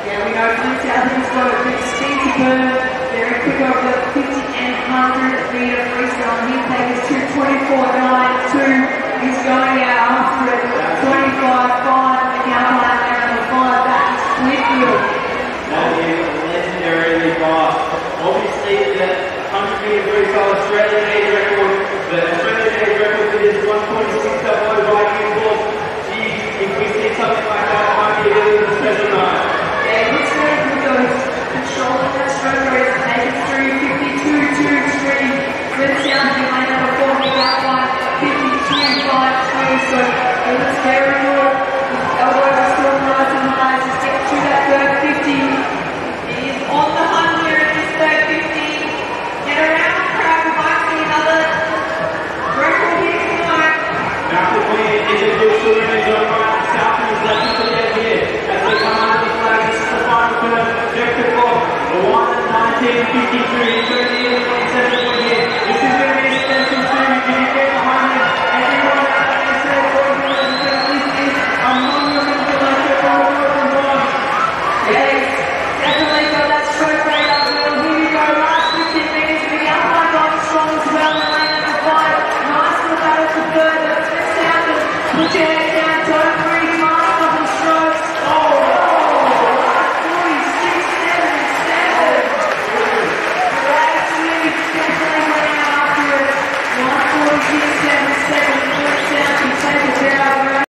Yeah, we know Flynn Southam's got a big speed to burn. Very quick over the 50 and 100 metre freestyle. He takes us to 24.92. He's going out after it. 25.5 in the outline there on the 5 back is Whitfield. That is legendarily fast. Obviously, the 100 metre freestyle Australian age record, the Australian age record is 1:26.0 by Ian Thorpe. Geez, if we see something like that, it might be a bit of a special night. Yeah, he looks very good though. He's controlling that stroke race, taking through 52.23. Flynn Southam behind number 4 in the outline, 52.52. So it looks very good. His elbows are still nice and high as he gets to that third 50. He is on the hunt here in this third 50. Get around the crowd, we might see another record here tonight. Now the win is a good swim in his own right. Southam is left to get here. As they come under the flag, this is the final curve. Objective of the 1:19.53. He's going to need a 27 point here. This is going to be a special swim. Can you get behind him? Everyone out there says, this is a monument to like the world of one. Yes, definitely got that stroke rate up there. Here we go, last 15 metres. The outline going strong as well in lane number 5. Nice little battle for third. Let's get Southam. Put your head down, don't breathe. Last couple of strokes. Oh, last 46.77. Great swim. Definitely went out after it. 1:46.77.